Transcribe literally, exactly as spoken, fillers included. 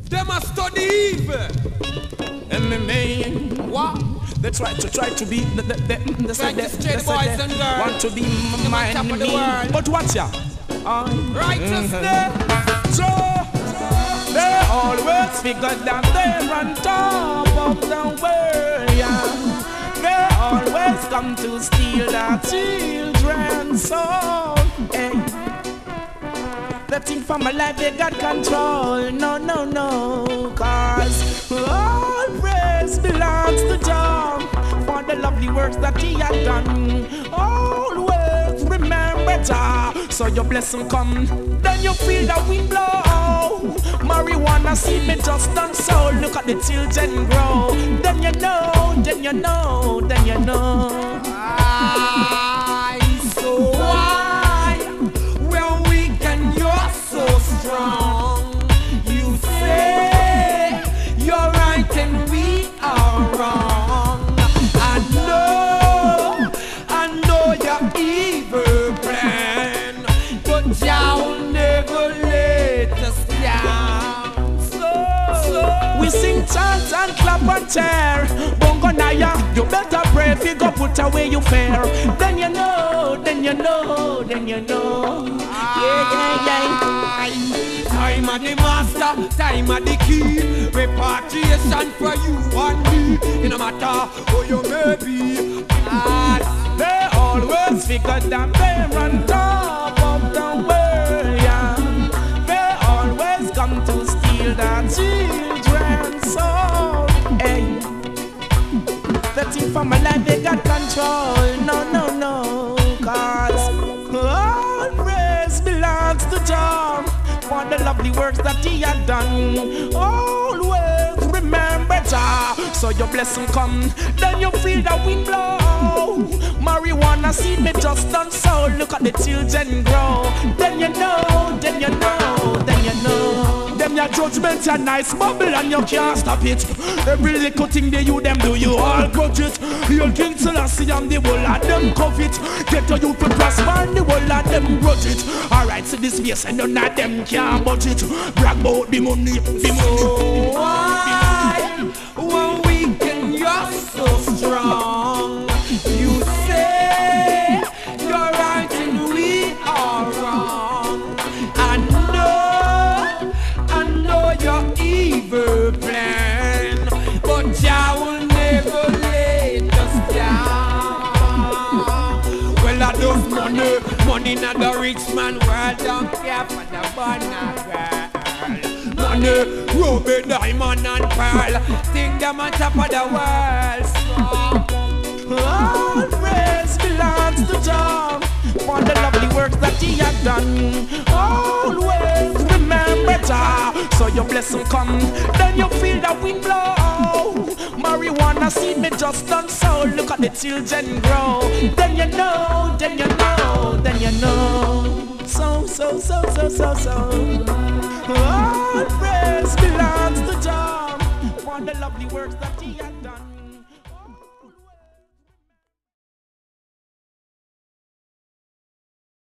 They must study evil. M M A. What? They try to try to be the the the the Try to stray the boys and girls. Want to be The my top of the me. world. But watch ya. Uh, Righteousness. So they always figure that they're on top of the world. Yeah. They always come to steal our children's soul. Hey. The thing for my life, they got control. No, no, no. Cause all praise belongs to Jah for the lovely works that He had done. Always remember Jah. So your blessing come, then you feel the wind blow. Marijuana seed me just done so. Look at the children grow. Then you know, then you know, then you know. I so why when we can you're so strong. You say you're right and we are wrong. I know, I know your evil plan, but you'll never let us down. So, so We sing chants and clap and cheer. Bongo Naya, you better pray if you go put away your fear. Then you know, then you know, then you know. Yeah, yeah, yeah. time of the master, time of the key. Repatriation for you and me. It no matter who you may be. And they always figure that they're on top of the world, yeah. They always come to steal the children's soul. Hey. The thing for my life, they got control. No, no, no. Cause all praise belongs to Jah for the lovely works that He had done. Always remember Jah. So your blessing come, then you feel the wind blow. Marijuana seed me just done so. Look at the children grow. Then you know, then you know, then you know. Them your judgments are nice bubble and you can't stop it. Every little thing they you them do, you all grudge it. Your King Selassie and the whole of them covet. Get to you to prosper and the whole of them grudge it. Alright, so this space and none of them can't budget. Brag about the money, the money. So why when we can you're so strong? You say you're right and we are wrong. I know, I know your evil plan, but Jah will never let us down. Well, I don't money, money not the rich man world. Don't care for the banana girl. Money, ruby, diamond and pearl. Think them on top of the world. So All praise belongs to Jah for the lovely works that He had done. Always remember Jah. So your blessing come, then you feel the wind blow. Marijuana seed me just done so. Look at the children grow. Then you know, then you know, then you know. So, so, so, so, so, so. All praise belongs to Jah for the lovely works that He had done.